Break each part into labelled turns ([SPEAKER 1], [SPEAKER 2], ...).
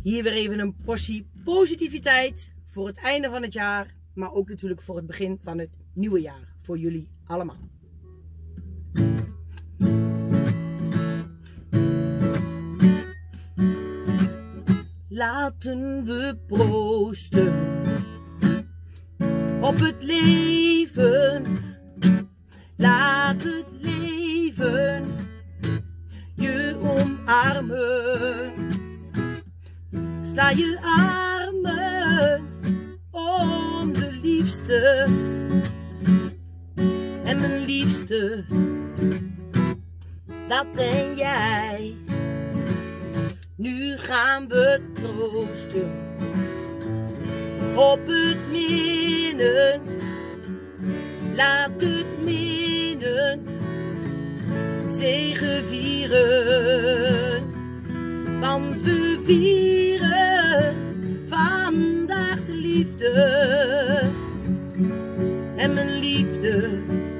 [SPEAKER 1] Hier weer even een portie positiviteit voor het einde van het jaar. Maar ook natuurlijk voor het begin van het nieuwe jaar. Voor jullie allemaal. Laten we proosten op het leven. Laat het leven je omarmen. Sla je armen om de liefste. En mijn liefste, dat ben jij. Nu gaan we troosten op het midden. Laat het midden zegevieren. Want we vieren vandaag de liefde. En mijn liefde,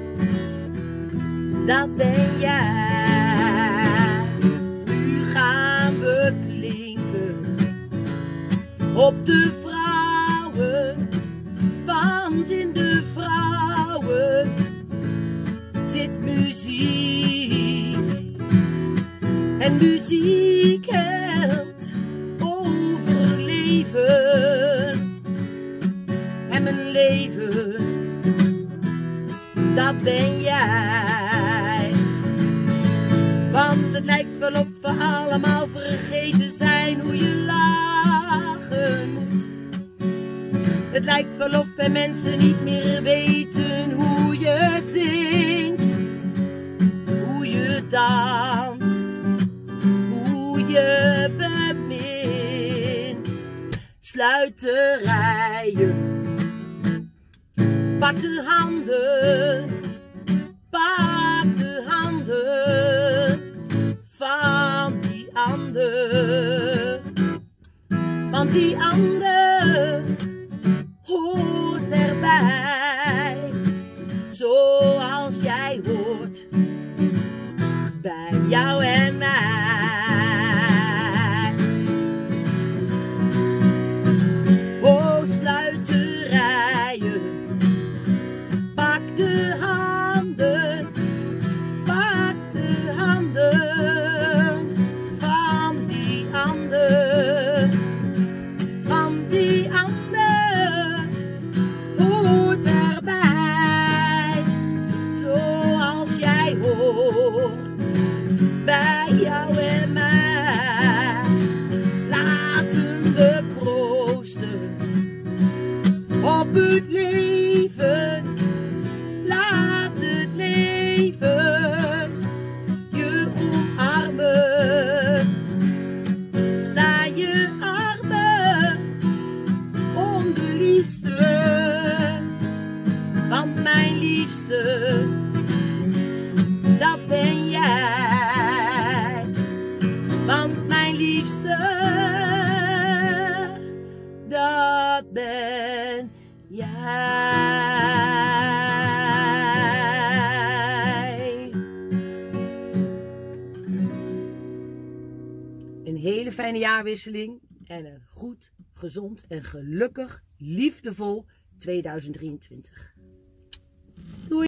[SPEAKER 1] dat ben jij. Nu gaan we klinken op de vrouwen. Want in de vrouwen zit muziek. En muziek helpt overleven. En mijn leven, dat ben jij. Want het lijkt wel of we allemaal vergeten zijn hoe je lachen moet. Het lijkt wel of wij mensen niet meer weten hoe je zingt, hoe je danst, hoe je bemint. Sluit de rijen, pak de handen, pak de handen van die ander. Want die ander hoort erbij, zoals jij hoort bij jou en mij. Oh, sluit de rijen, pak de handen van die ander. Want die ander hoort erbij, zoals jij hoort bij jou en mij. Laten we proosten op het leven. Laat het leven je omarmen. Sta je armen om de liefste. Want mijn liefste, dat ben jij. Want mijn liefste, dat ben jij. Een hele fijne jaarwisseling en een goed, gezond en gelukkig, liefdevol 2023.